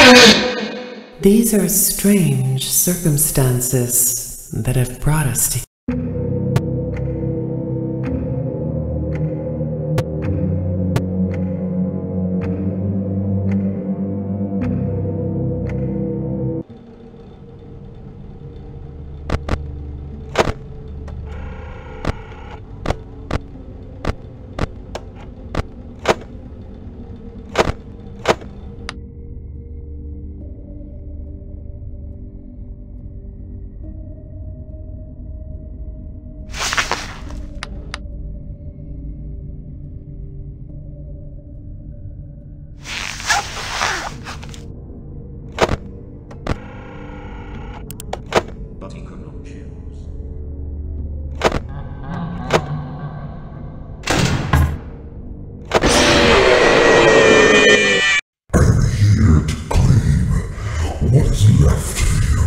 These are strange circumstances that have brought us together. But he could not choose. I am here to claim what is left of you.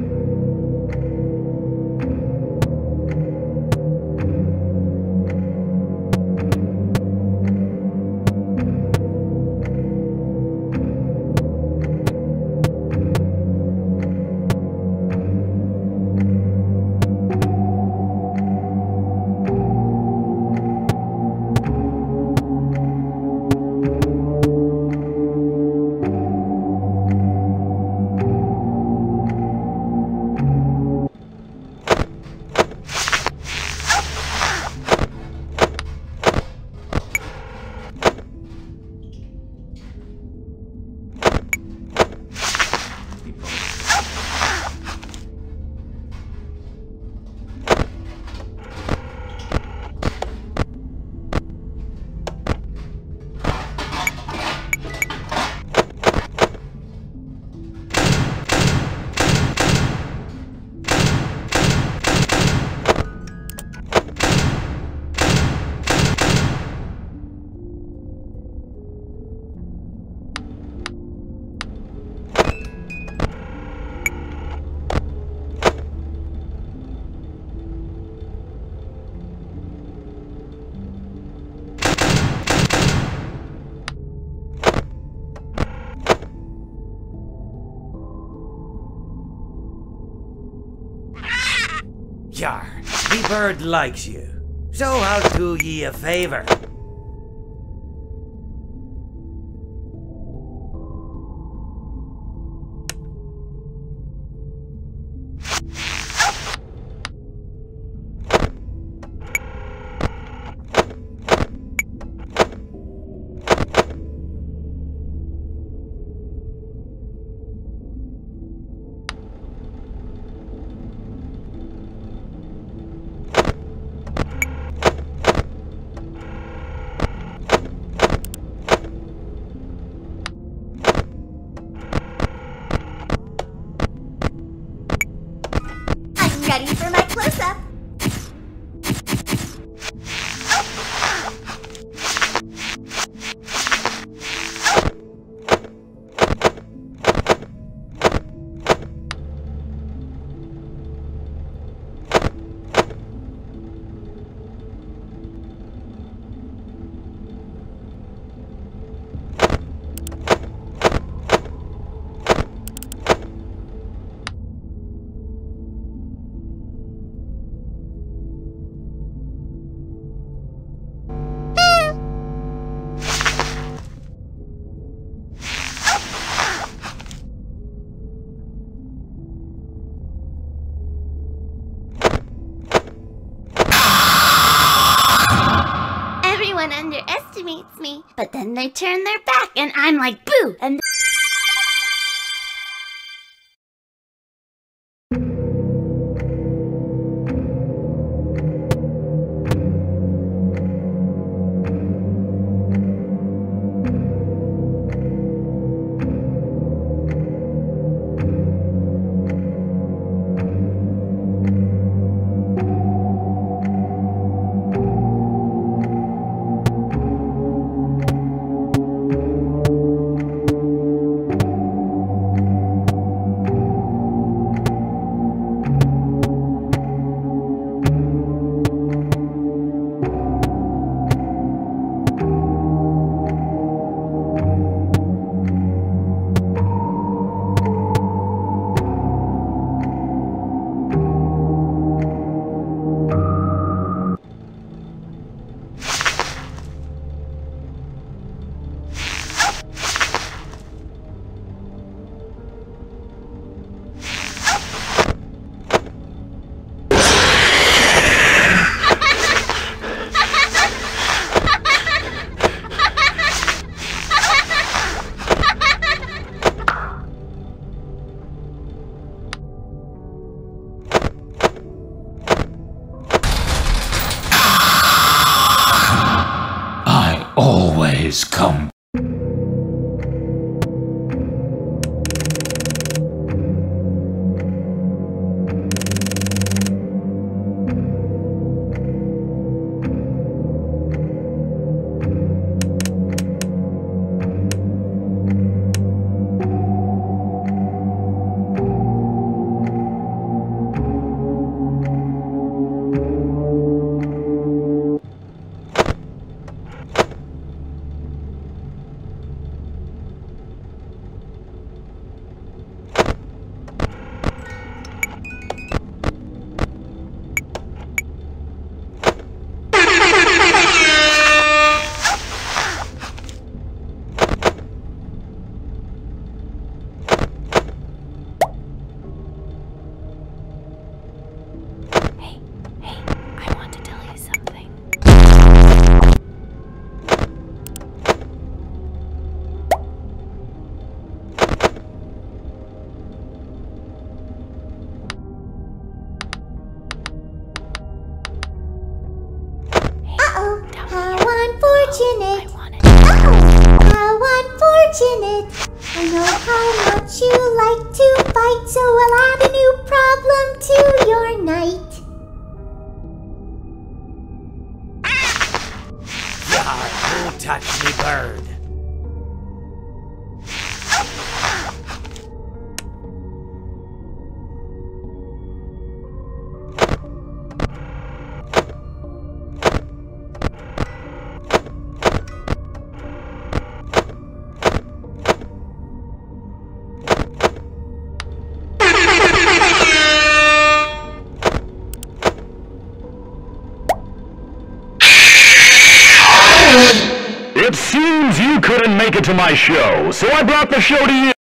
Yar, the bird likes you, so I'll do ye a favor. Ready for my close-up. Everyone underestimates me, but then they turn their back and I'm like, boo! And I know how much you like to fight, so we'll add a new problem to your night. Yar, who touched me bird? It seems you couldn't make it to my show, so I brought the show to you.